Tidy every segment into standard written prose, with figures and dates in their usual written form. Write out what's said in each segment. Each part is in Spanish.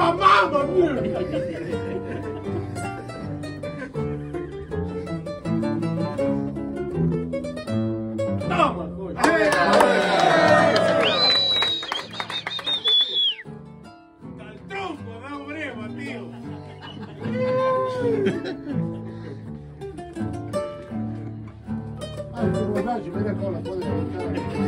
mamá, toma, coño. Al tronco, da breva, tío. Ay, qué borracho, mira cómo la puede contar.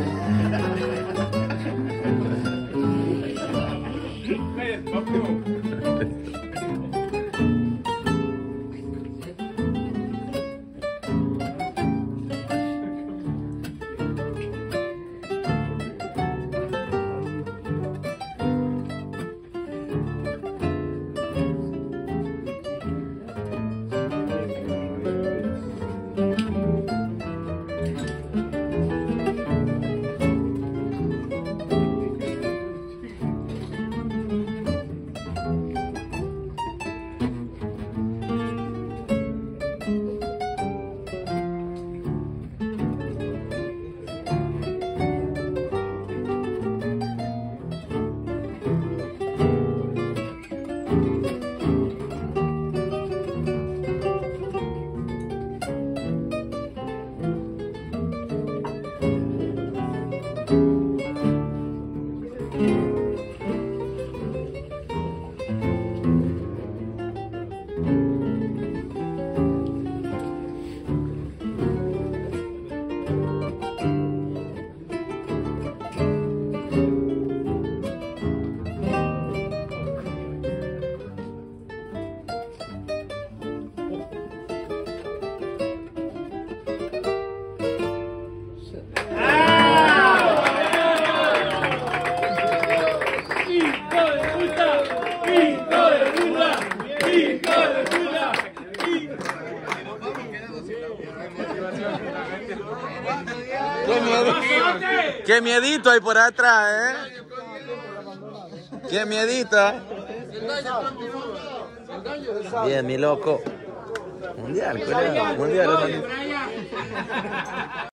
Qué miedito hay por atrás, ¿eh? Qué miedito. Bien, mi loco. Mundial, mundial.